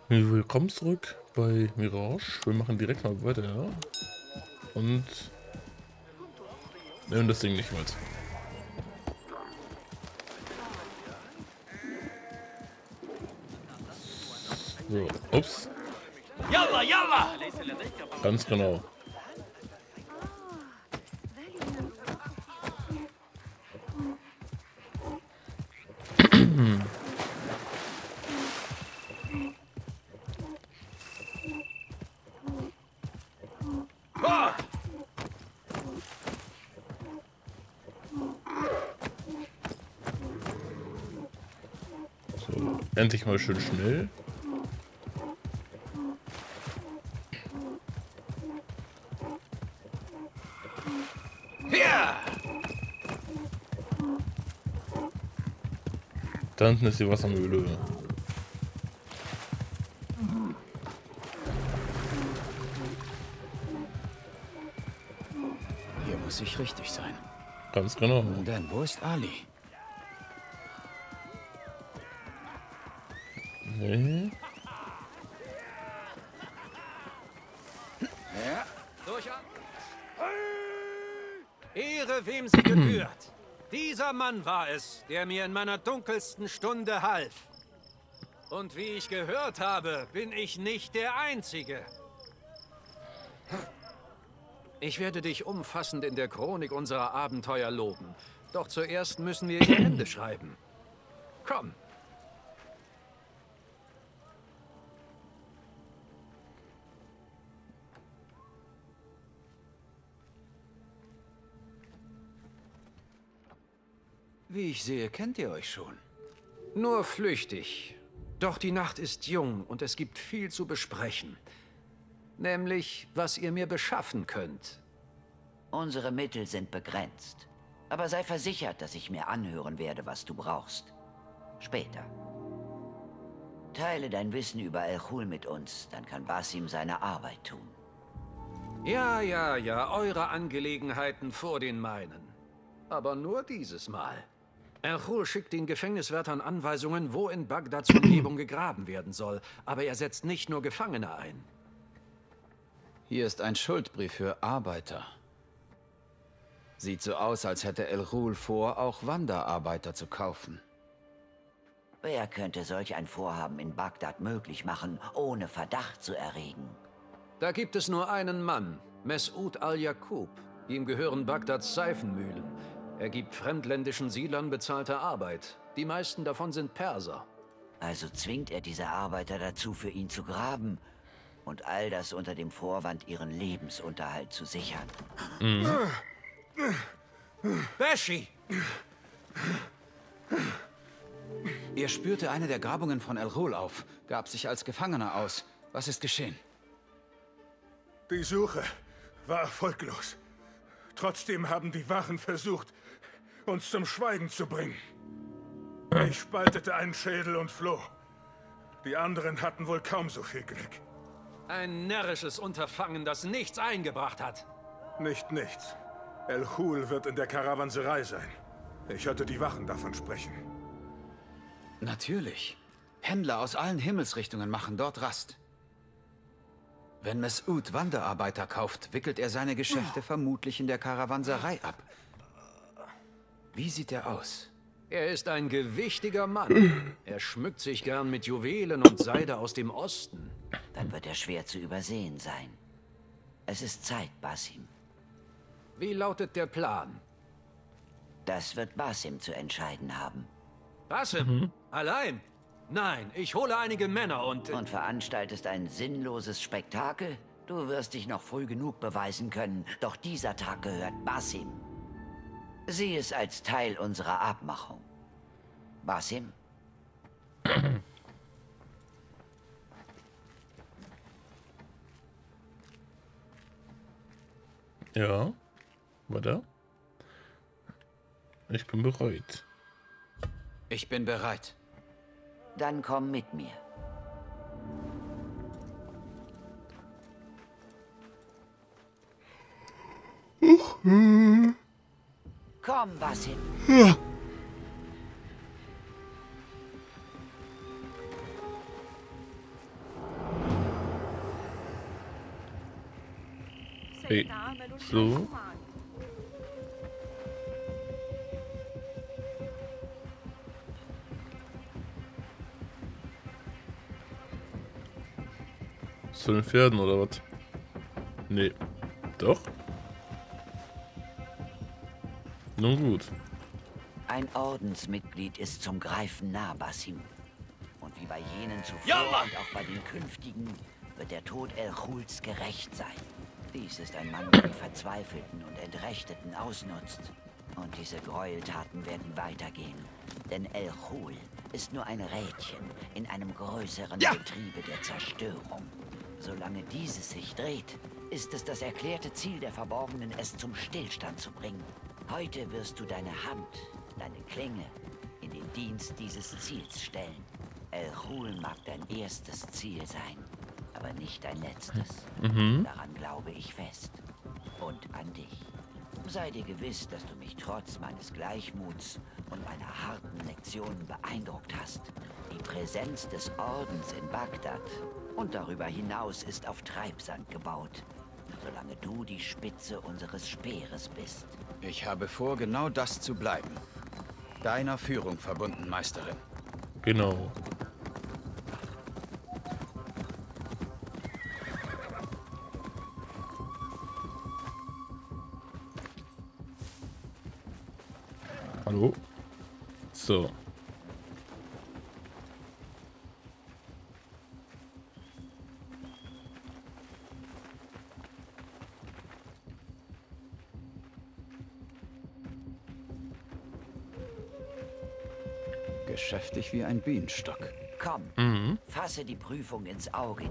Willkommen zurück bei Mirage. Wir machen direkt mal weiter, ja? Und nehmen das Ding nicht mit. So, ups. Yalla, yalla! Ganz genau. Ah! So, endlich mal schön schnell. Hier! Da hinten ist die Wassermühle. Hier muss ich richtig sein. Ganz genau. Nun denn, wo ist Ali? Nee. Ja, Durch an! Ehre, wem sie gebührt. Dieser Mann war es, der mir in meiner dunkelsten Stunde half. Und wie ich gehört habe, bin ich nicht der Einzige. Ich werde dich umfassend in der Chronik unserer Abenteuer loben. Doch zuerst müssen wir ihr Ende schreiben. Komm. wie ich sehe, kennt ihr euch schon. Nur flüchtig. Doch die Nacht ist jung und es gibt viel zu besprechen. Nämlich, was ihr mir beschaffen könnt. Unsere Mittel sind begrenzt. Aber sei versichert, dass ich mir anhören werde, was du brauchst. Später. Teile dein Wissen über El-Ghul mit uns, dann kann Basim seine Arbeit tun. Ja, ja, ja, eure Angelegenheiten vor den meinen. Aber nur dieses Mal. El-Ghul schickt den Gefängniswärtern Anweisungen, wo in Bagdads Umgebung gegraben werden soll. Aber er setzt nicht nur Gefangene ein. Hier ist ein Schuldbrief für Arbeiter. Sieht so aus, als hätte El-Ghul vor, auch Wanderarbeiter zu kaufen. Wer könnte solch ein Vorhaben in Bagdad möglich machen, ohne Verdacht zu erregen? Da gibt es nur einen Mann, Mes'ud al-Yaqub. Ihm gehören Bagdads Seifenmühlen. Er gibt fremdländischen Siedlern bezahlte Arbeit. Die meisten davon sind Perser. Also zwingt er diese Arbeiter dazu, für ihn zu graben und all das unter dem Vorwand, ihren Lebensunterhalt zu sichern. Beshi! Er spürte eine der Grabungen von El-Ghul auf, gab sich als Gefangener aus. Was ist geschehen? Die Suche war erfolglos. Trotzdem haben die Wachen versucht, uns zum Schweigen zu bringen. Ich spaltete einen Schädel und floh. Die anderen hatten wohl kaum so viel Glück. Ein närrisches Unterfangen, das nichts eingebracht hat. Nicht nichts. El-Ghul wird in der Karawanserei sein. Ich hörte die Wachen davon sprechen. Natürlich. Händler aus allen Himmelsrichtungen machen dort Rast. Wenn Mes'ud Wanderarbeiter kauft, wickelt er seine Geschäfte vermutlich in der Karawanserei ab. Wie sieht er aus? Er ist ein gewichtiger Mann. Er schmückt sich gern mit Juwelen und Seide aus dem Osten. Dann wird er schwer zu übersehen sein. Es ist Zeit, Basim. Wie lautet der Plan? Das wird Basim zu entscheiden haben. Basim? Allein? Nein, ich hole einige Männer und... Und veranstaltest ein sinnloses Spektakel? Du wirst dich noch früh genug beweisen können, doch dieser Tag gehört Basim. Sieh es als Teil unserer Abmachung. Basim? Ja. Warte. Ich bin bereit. Ich bin bereit. Dann komm mit mir. Komm, Basim. Hey. So. Zu den Pferden oder was? Nee. Doch? Nun gut. Ein Ordensmitglied ist zum Greifen nah, Basim. Und wie bei jenen zuvor und auch bei den künftigen wird der Tod El-Ghuls gerecht sein. Dies ist ein Mann, der die Verzweifelten und Entrechteten ausnutzt. Und diese Gräueltaten werden weitergehen. Denn El-Ghul ist nur ein Rädchen in einem größeren Getriebe der Zerstörung. Solange dieses sich dreht, ist es das erklärte Ziel der Verborgenen, es zum Stillstand zu bringen. Heute wirst du deine Hand, deine Klinge, in den Dienst dieses Ziels stellen. El-Ghul mag dein erstes Ziel sein, aber nicht dein letztes. Daran glaube ich fest. Und an dich. Sei dir gewiss, dass du mich trotz meines Gleichmuts und meiner harten Lektionen beeindruckt hast. Die Präsenz des Ordens in Bagdad und darüber hinaus ist auf Treibsand gebaut, solange du die Spitze unseres Speeres bist. Ich habe vor, genau das zu bleiben. Deiner Führung verbunden, Meisterin. Genau. Hallo? So. Geschäftig wie ein Bienenstock. Komm, fasse die Prüfung ins Auge.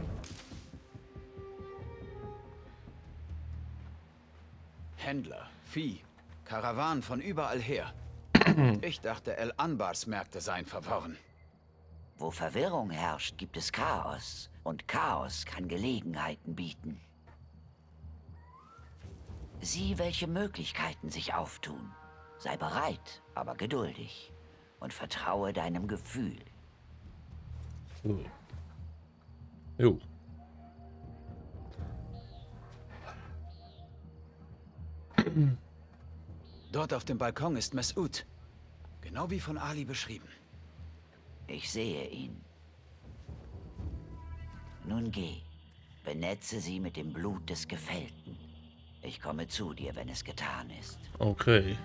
Händler, Vieh, Karawanen von überall her. Ich dachte, El-Anbars Märkte seien verworren. Wo Verwirrung herrscht, gibt es Chaos. Und Chaos kann Gelegenheiten bieten. Sieh, welche Möglichkeiten sich auftun. Sei bereit, aber geduldig. Und vertraue deinem Gefühl. So. Jo. Dort auf dem Balkon ist Mes'ud. Genau wie von Ali beschrieben. Ich sehe ihn. Nun geh. Benetze sie mit dem Blut des Gefällten. Ich komme zu dir, wenn es getan ist. Okay.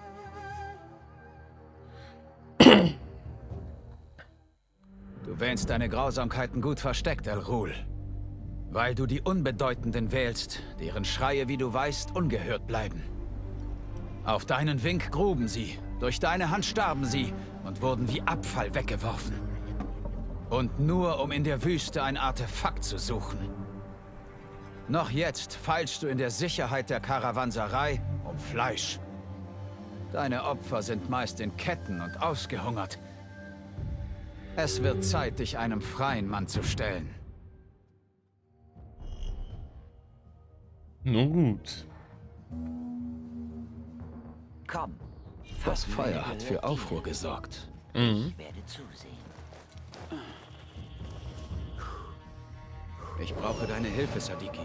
Du wähnst deine Grausamkeiten gut versteckt, El-Ghul. Weil du die Unbedeutenden wählst, deren Schreie, wie du weißt, ungehört bleiben. Auf deinen Wink gruben sie, durch deine Hand starben sie und wurden wie Abfall weggeworfen. Und nur, um in der Wüste ein Artefakt zu suchen. Noch jetzt feilst du in der Sicherheit der Karawanserei um Fleisch. Deine Opfer sind meist in Ketten und ausgehungert. Es wird Zeit, dich einem freien Mann zu stellen. Nun gut. Komm. Das Feuer hat für Aufruhr gesorgt. Ich werde zusehen. Ich brauche deine Hilfe, Sadiki.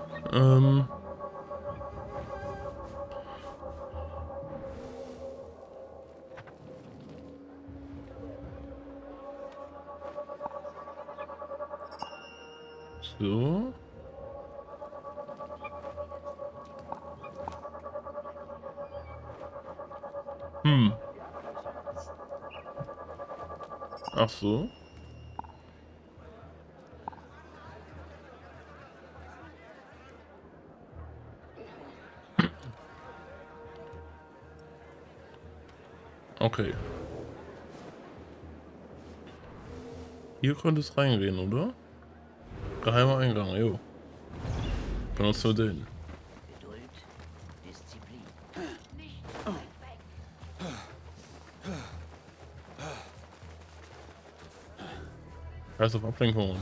So. Ach so. Okay. Hier könnte es reingehen, oder? Geheimer Eingang, jo. Benutzt nur den. Geduld, Disziplin. Nicht weg. Scheiß auf Ablenkung.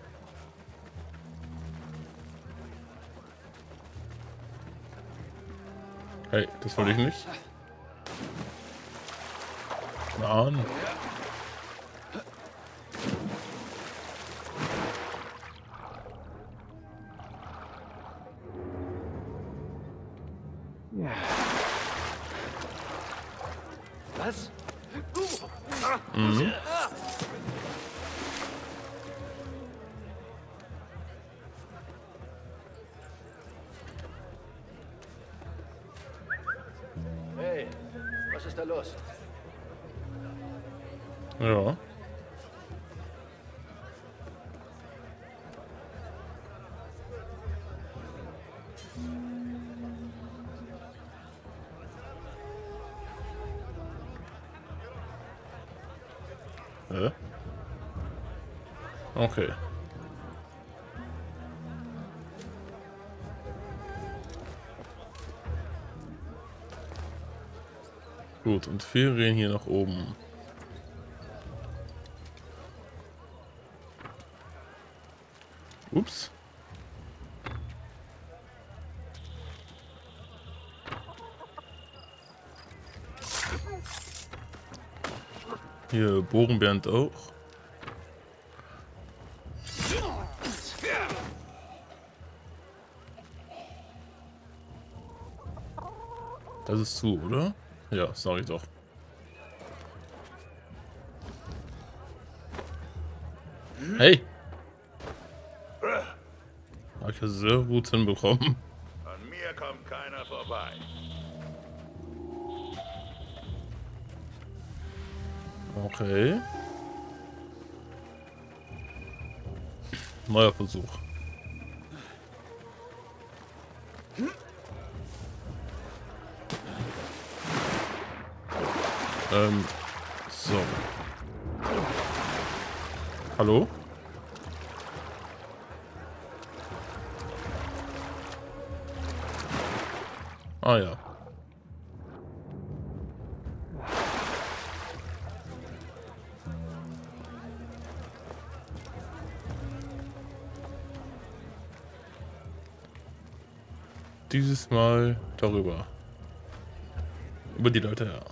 Hey, das wollte ich nicht. Mann. Mhm. Hey, was ist da los? Ja. Okay. Gut, und wir gehen hier nach oben. Ups. Hier bohren wir auch. Das ist zu, oder? Ja, sag ich doch. Hey! Hab ich ja sehr gut hinbekommen. An mir kommt keiner vorbei. Okay. Neuer Versuch. So. Hallo? Ah ja. Dieses Mal darüber. Über die Leute, ja.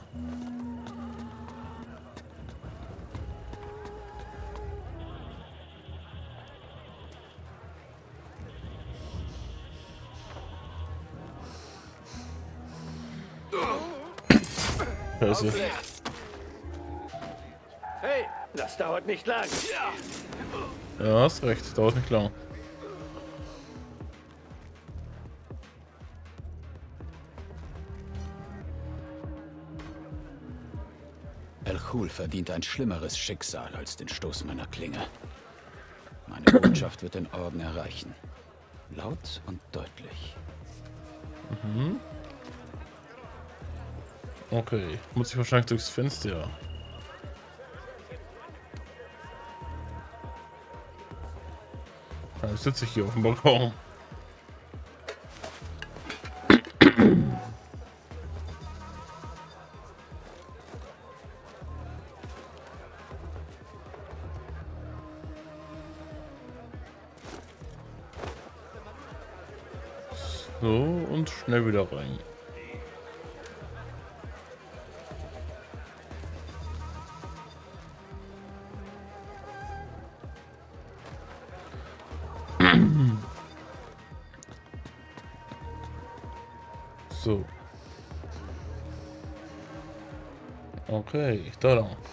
Scheiße. Hey, das dauert nicht lang. Ja, hast recht, dauert nicht lang. Elchul verdient ein schlimmeres Schicksal als den Stoß meiner Klinge. Meine Botschaft wird den Orden erreichen. Laut und deutlich. Okay, muss ich wahrscheinlich durchs Fenster. Dann sitze ich hier auf dem Balkon. So, und schnell wieder rein. So. Okay, da lang.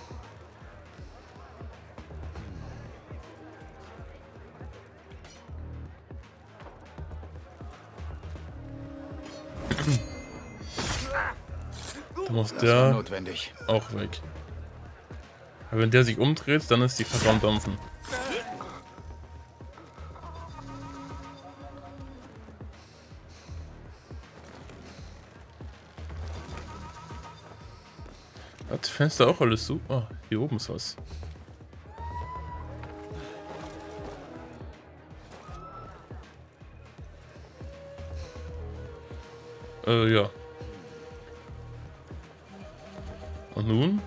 Da muss Das war der notwendig. auch weg. Aber wenn der sich umdreht, dann ist die Kacke am Dampfen. Hat das Fenster auch alles zu? Oh, hier oben ist was. Ja. Und nun?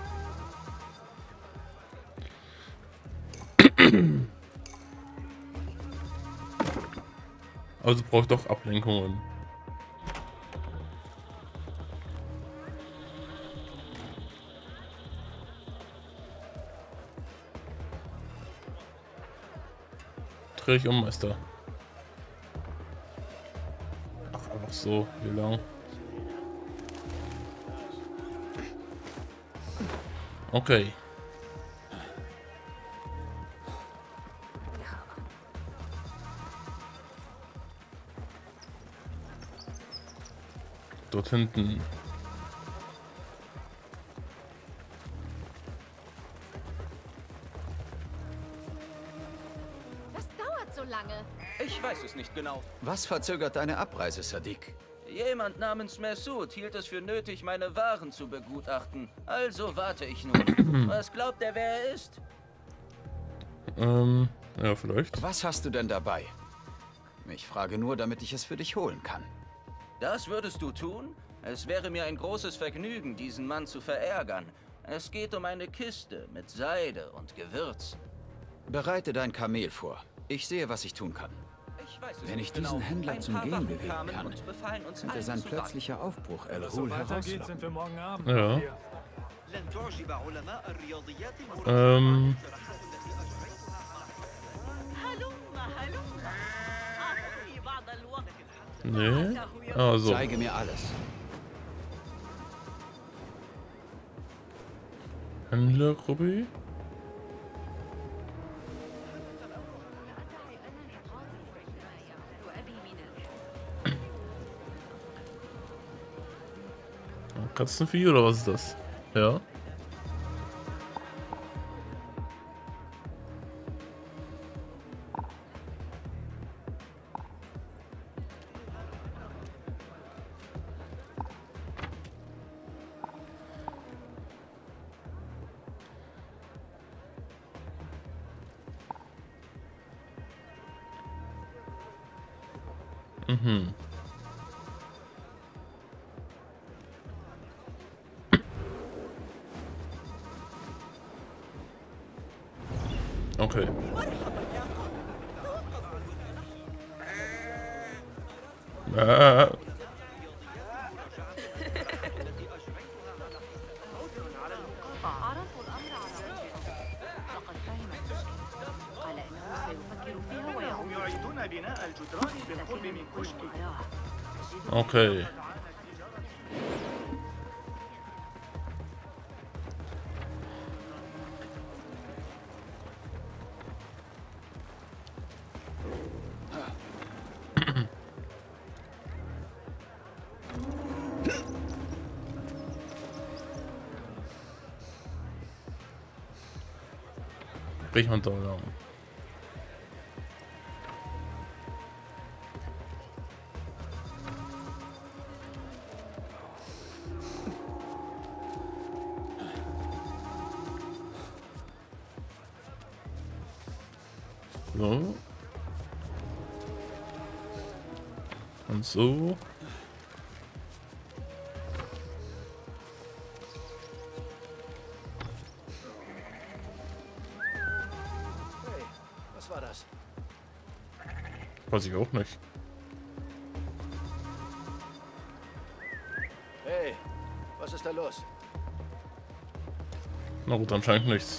Also braucht doch Ablenkungen. Dreh ich um, Meister. Ach, einfach so, wie lang? Okay. dort hinten. Was dauert so lange? Ich weiß es nicht genau. Was verzögert deine Abreise, Sadiq? Jemand namens Mesut hielt es für nötig, meine Waren zu begutachten. Also warte ich nun. Was glaubt er, wer er ist? Ja, vielleicht. Was hast du denn dabei? Ich frage nur, damit ich es für dich holen kann. Das würdest du tun? Es wäre mir ein großes Vergnügen, diesen Mann zu verärgern. Es geht um eine Kiste mit Seide und Gewürz. Bereite dein Kamel vor. Ich sehe, was ich tun kann. Ich weiß es Wenn ich nicht diesen genau. Händler Ein zum paar Gehen Wachen bewegen kamen kann, und befahlen uns könnte allen sein zu warten. plötzlicher Aufbruch El So Ghul weitergeht, sind herauslocken. wir morgen Abend. Ja. hier. Nee. Also. Zeige mir alles. Händlergruppe. Katzenvieh oder was ist das? Ja. Mhm. Okay. عرضوا الأمر على رجل لقد فهم المشكلة قال إنه سيفكر فيها ويعود يعيدون بناء الجدران بالقرب من كشك. Okay. Brechmann-Alarm. So. Und so. Was war das? Weiß ich auch nicht. Hey, was ist da los? Na gut, anscheinend nichts.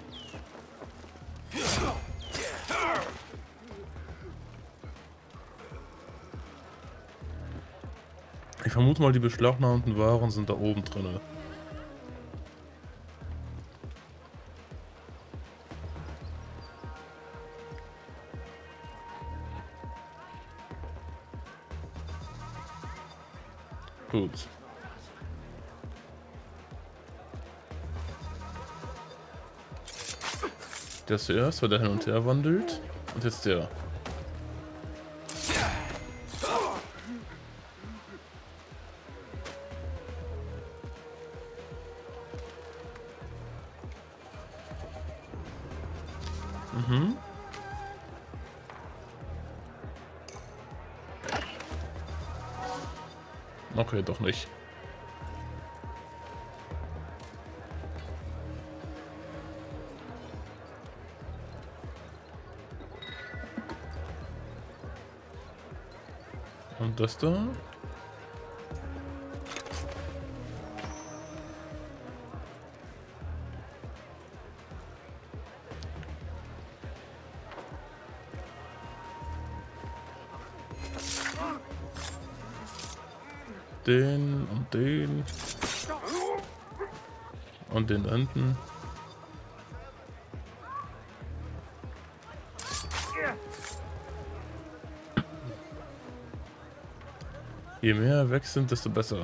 Ich vermute mal, die beschlagnahmten Waren sind da oben drin. Gut. Der zuerst, weil der hin und her wandelt. Und jetzt der. Mhm. Okay, doch nicht. Und das da? Den und den. Und den da hinten. Je mehr weg sind, desto besser.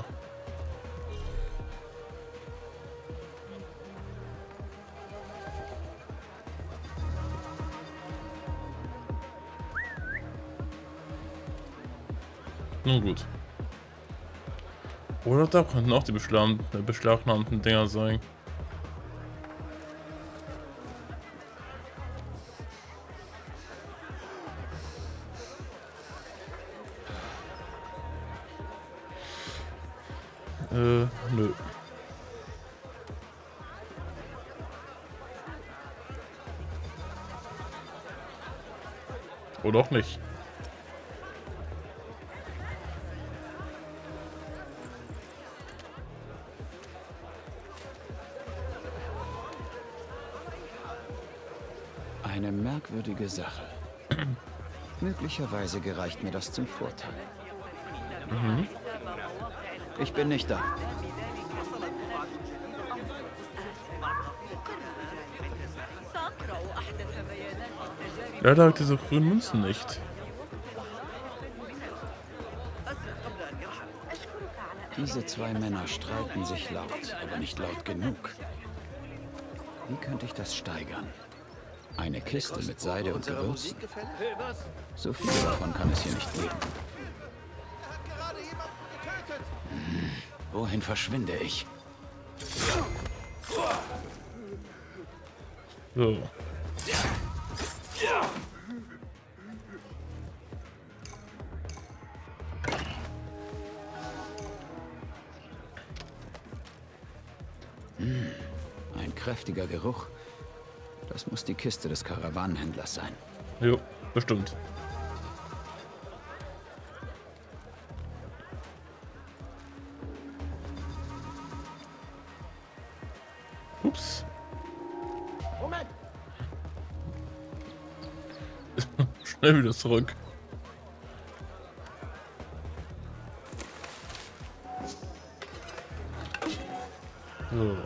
Nun gut. Oder da könnten auch die beschlagnahmten Dinger sein. Nö. Oder auch nicht. Eine merkwürdige Sache. Möglicherweise gereicht mir das zum Vorteil. Ich bin nicht da. Leider habe ich diese grünen Münzen nicht. Diese zwei Männer streiten sich laut, aber nicht laut genug. Wie könnte ich das steigern? Eine Kiste mit Seide und Gewürzen? So viel davon kann es hier nicht geben. Wohin verschwinde ich? So. Ein kräftiger Geruch. Das muss die Kiste des Karawanenhändlers sein. Jo, bestimmt. Ups. Moment! Schnell wieder zurück. So.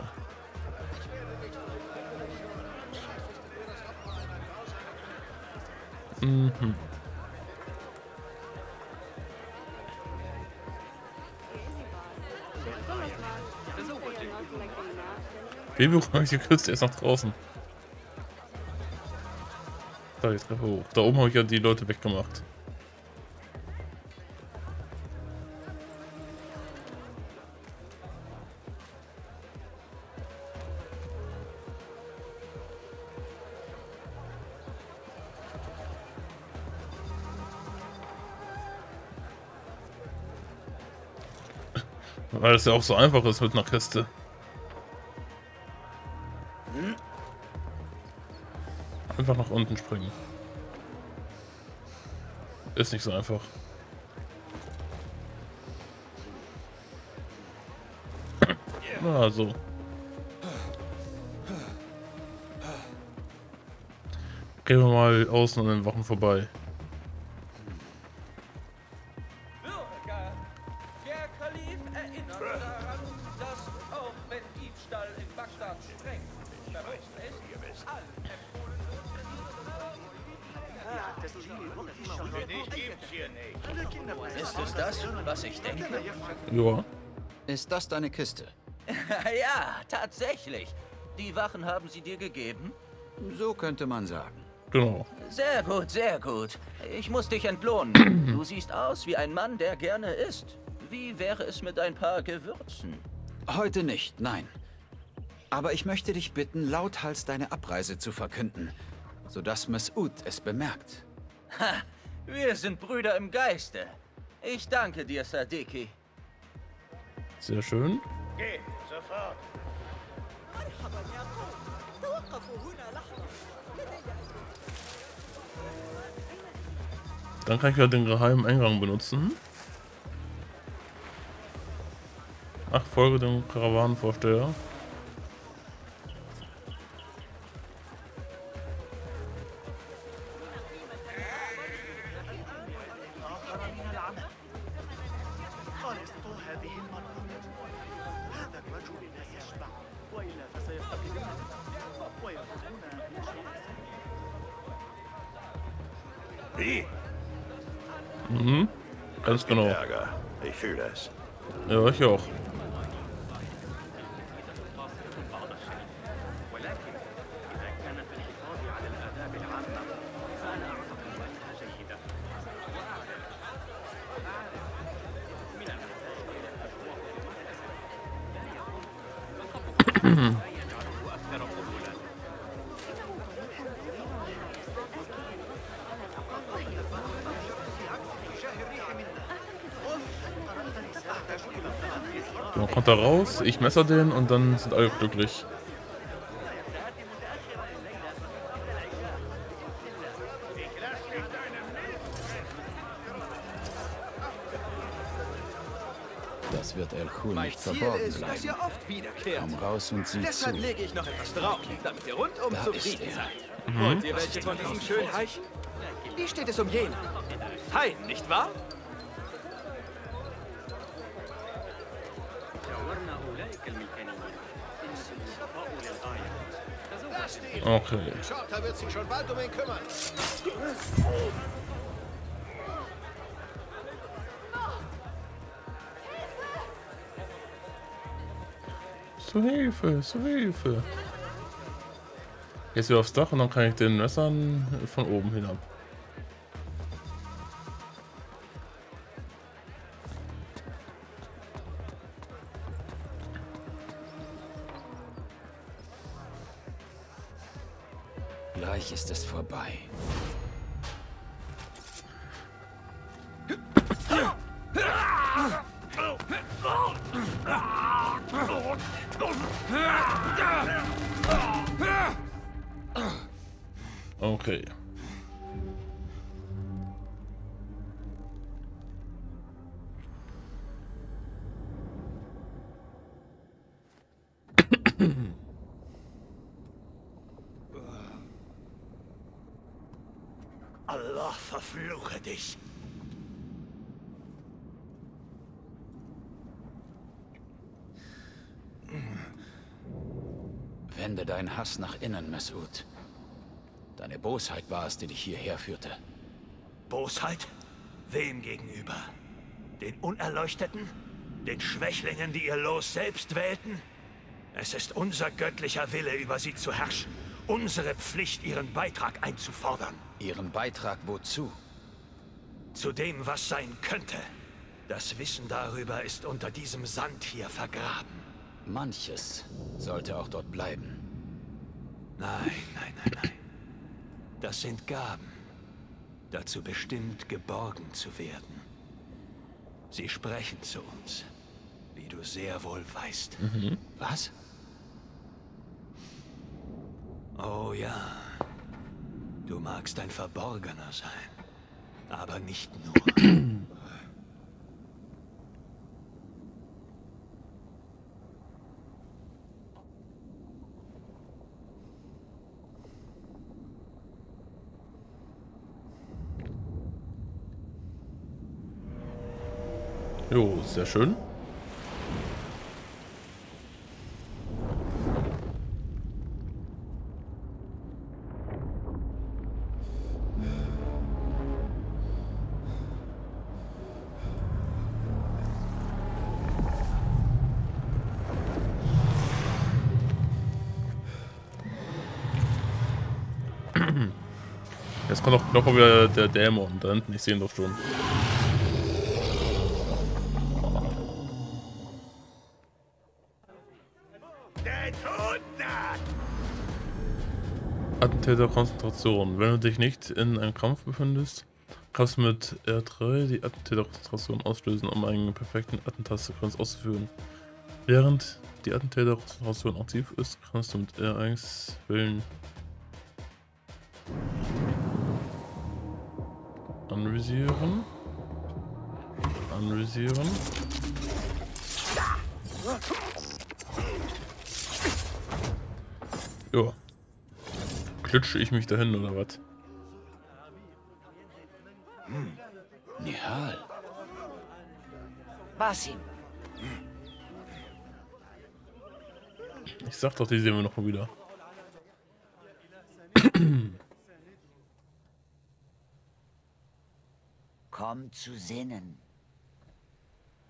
Mhm. Wie bekomme ich die Küste erst nach draußen? Da die Treppe hoch. Da oben habe ich ja die Leute weggemacht. Weil es ja auch so einfach ist mit einer Kiste. Einfach nach unten springen. Ist nicht so einfach. Na, so. Gehen wir mal außen an den Wachen vorbei. Bürger, der Kalif erinnert daran, dass auch wenn Diebstahl in Bagdad streng verboten ist, allen empfohlen wird. Ist es das, was ich denke? Ja. Ist das deine Kiste? Ja, tatsächlich. Die Wachen haben sie dir gegeben? So könnte man sagen. Genau. Sehr gut, sehr gut. Ich muss dich entlohnen. Du siehst aus wie ein Mann, der gerne isst. Wie wäre es mit ein paar Gewürzen? Heute nicht, nein. Aber ich möchte dich bitten, lauthals deine Abreise zu verkünden, sodass Mas'ud es bemerkt. Ha, wir sind Brüder im Geiste. Ich danke dir, Sadiki. Sehr schön. Geh, sofort. Dann kann ich ja den geheimen Eingang benutzen. Ach, folge dem Karawanenvorsteher. Wie? Mhm. Ganz genau. Ärger. Ich fühle es. Ja, ich auch. Man kommt da raus, ich messer den und dann sind alle glücklich. Das wird El Khul nicht verborgen bleiben. Komm raus und sieh zu. Deshalb lege ich noch etwas drauf, damit ihr rundum Da zufrieden ist er. seid. Wollt ihr welche von diesen schönen Heichen? Wie steht es um jenen? Hain, nicht wahr? Okay. Shorter wird sich schon bald um ihn kümmern. Zur Hilfe, zur Hilfe. Jetzt wieder aufs Dach und dann kann ich den Messern von oben hinab. Gleich ist es vorbei. Okay. Allah verfluche dich. Wende deinen Hass nach innen, Mes'ud. Deine Bosheit war es, die dich hierher führte. Bosheit? Wem gegenüber? Den Unerleuchteten? Den Schwächlingen, die ihr Los selbst wählten? Es ist unser göttlicher Wille, über sie zu herrschen. Unsere Pflicht, ihren Beitrag einzufordern. Ihren Beitrag wozu? Zu dem, was sein könnte. Das Wissen darüber ist unter diesem Sand hier vergraben. Manches sollte auch dort bleiben. Nein, nein, nein, nein. Das sind Gaben. Dazu bestimmt, geborgen zu werden. Sie sprechen zu uns, wie du sehr wohl weißt. Was? Oh ja. Du magst ein Verborgener sein. Aber nicht nur. Jo, sehr schön. Jetzt kommt auch noch wieder der Dämon da hinten, ich sehe ihn doch schon. Attentäterkonzentration. Wenn du dich nicht in einem Kampf befindest, kannst du mit R3 die Attentäterkonzentration auslösen, um einen perfekten Attentatsequenz auszuführen. Während die Attentäterkonzentration aktiv ist, kannst du mit R1 wählen. Anvisieren. Anvisieren. Jo. Klitsche ich mich dahin oder was? Nihal. Basim, Ich sag doch, die sehen wir noch mal wieder. komm zu Sinnen.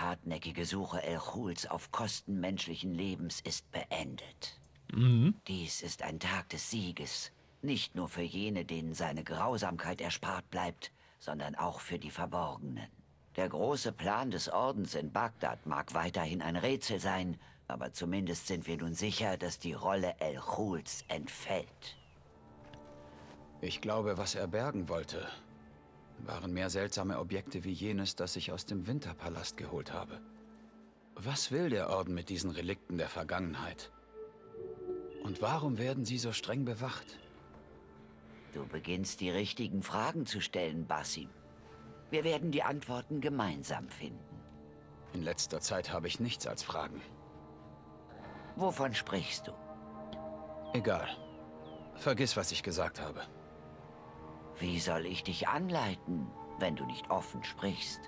hartnäckige Suche El-Ghuls auf Kosten menschlichen Lebens ist beendet. Dies ist ein Tag des Sieges, nicht nur für jene, denen seine Grausamkeit erspart bleibt, sondern auch für die Verborgenen. Der große Plan des Ordens in Bagdad mag weiterhin ein Rätsel sein, aber zumindest sind wir nun sicher, dass die Rolle El-Ghuls entfällt. Ich glaube, was er bergen wollte, waren mehr seltsame Objekte wie jenes, das ich aus dem Winterpalast geholt habe. Was will der Orden mit diesen Relikten der Vergangenheit? Und warum werden sie so streng bewacht? Du beginnst die richtigen Fragen zu stellen, Basim. Wir werden die Antworten gemeinsam finden. In letzter Zeit habe ich nichts als Fragen. Wovon sprichst du? Egal. Vergiss, was ich gesagt habe. Wie soll ich dich anleiten, wenn du nicht offen sprichst?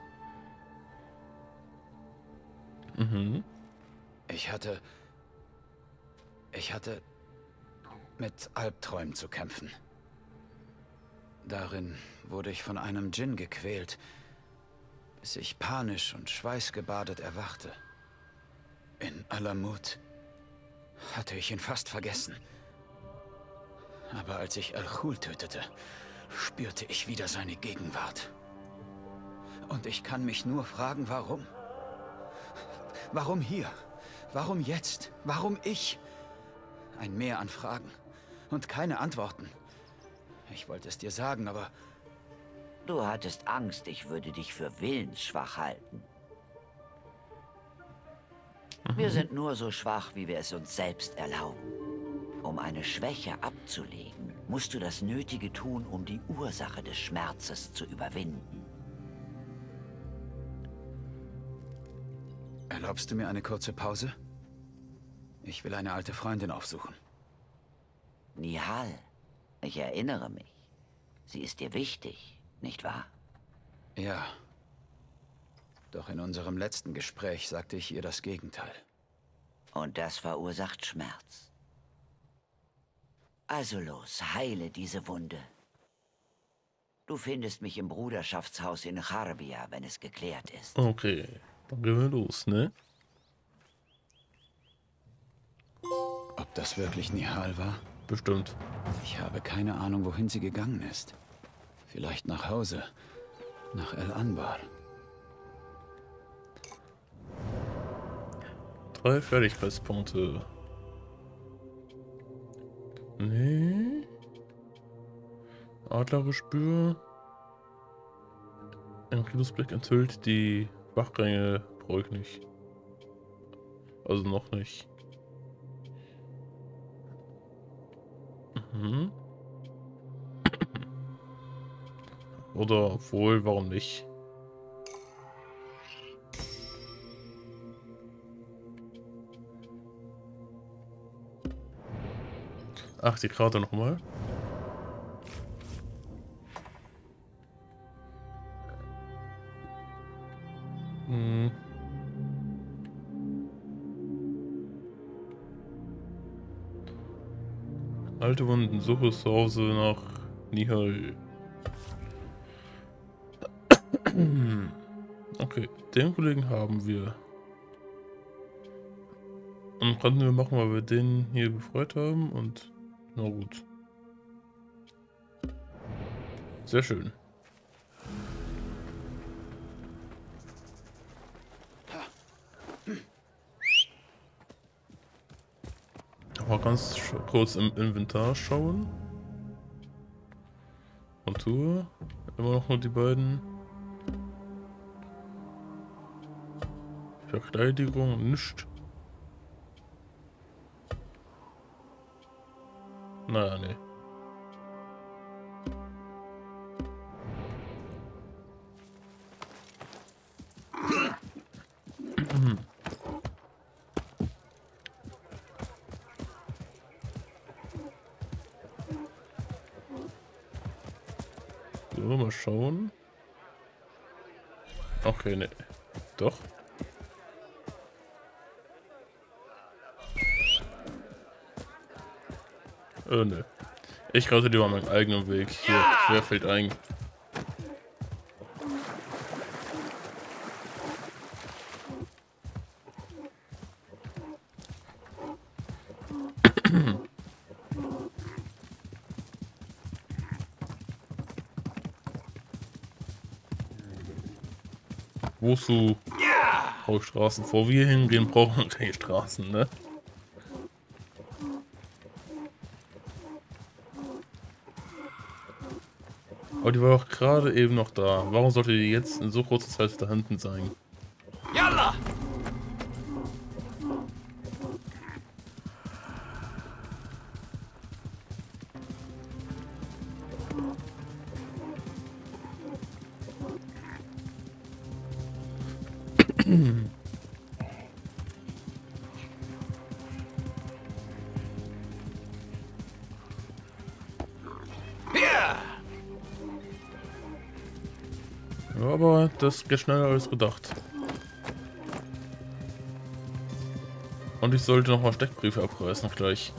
Ich hatte mit Albträumen zu kämpfen. Darin wurde ich von einem Djinn gequält, bis ich panisch und schweißgebadet erwachte. In Alamut hatte ich ihn fast vergessen. Aber als ich El-Ghul tötete, spürte ich wieder seine Gegenwart. Und ich kann mich nur fragen, warum? Warum hier? Warum jetzt? Warum ich? Ein Meer an Fragen und keine Antworten. Ich wollte es dir sagen, aber... Du hattest Angst, ich würde dich für willensschwach halten. Wir sind nur so schwach, wie wir es uns selbst erlauben. Um eine Schwäche abzulegen, musst du das Nötige tun, um die Ursache des Schmerzes zu überwinden. Erlaubst du mir eine kurze Pause? Ich will eine alte Freundin aufsuchen. Nihal, ich erinnere mich. Sie ist dir wichtig, nicht wahr? Ja. Doch in unserem letzten Gespräch sagte ich ihr das Gegenteil. Und das verursacht Schmerz. Also los, heile diese Wunde. Du findest mich im Bruderschaftshaus in Charbia, wenn es geklärt ist. Okay, dann gehen wir los, ne? Ob das wirklich Nihal war? Bestimmt. Ich habe keine Ahnung, wohin sie gegangen ist. Vielleicht nach Hause. Nach El Anbar. 3 Fertigkeitspunkte. Nee. Adlergespür. Ein Blick enthüllt die Wachgänge, brauche ich nicht. Also noch nicht. Oder obwohl, warum nicht? Ach, die Karte nochmal. Alte Wunden, Suche zu Hause nach Nihal. Okay, den Kollegen haben wir. Und konnten wir machen, weil wir den hier befreit haben und na gut. Sehr schön. Mal ganz kurz im Inventar schauen. Kontur. Immer noch nur die beiden. Verkleidigung nicht. Naja, nee. So, mal schauen. Okay, ne. Doch. Ne. Ich rate lieber meinen eigenen Weg. Hier, querfeld ein. Wozu brauche ich Straßen? Vor wir hingehen, brauchen wir keine Straßen, ne? Aber die war doch gerade eben noch da. Warum sollte die jetzt in so kurzer Zeit da hinten sein? Yalla! Ja, aber das geht schneller als gedacht. Und ich sollte nochmal Steckbriefe abreißen gleich.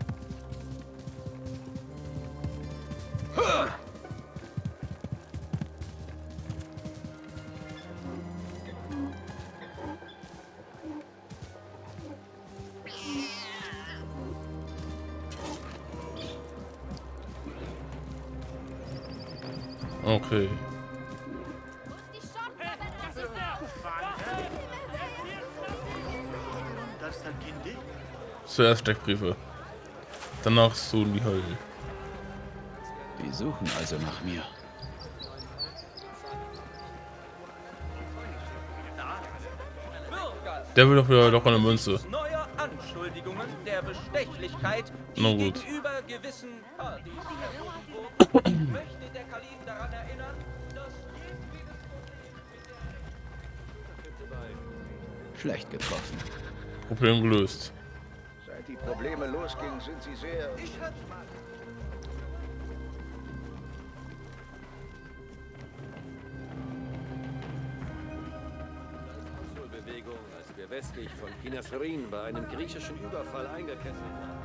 Okay. Zuerst Steckbriefe. Danach so in die Hölle. Die suchen also nach mir. Der will doch wieder doch eine Münze. Neuer Anschuldigungen der Bestechlichkeit Na gut. gegenüber gewissen Partys. Möchte der Kalif daran erinnern, dass Schlecht getroffen. Problem gelöst. Seit die Probleme losgingen, sind sie sehr... Bewegung, als wir westlich von Kinasrin bei einem griechischen Überfall eingekesselt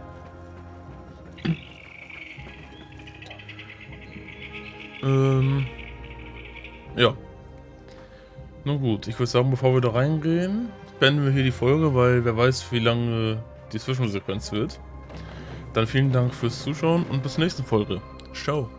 haben. Ja. Na gut, ich würde sagen, bevor wir da reingehen, beenden wir hier die Folge, weil wer weiß, wie lange die Zwischensequenz wird. Dann vielen Dank fürs Zuschauen und bis zur nächsten Folge. Ciao.